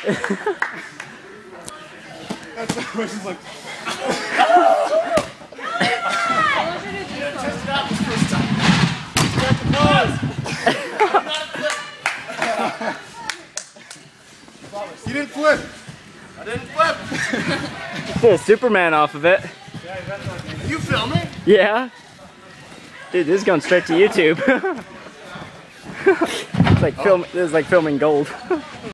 That's the person's like. Test it out this first time. Got the pose. You didn't flip. I didn't flip. Did a Superman off of it. Are you filming? Yeah. Dude, this is going straight to YouTube. It's like this is like filming gold.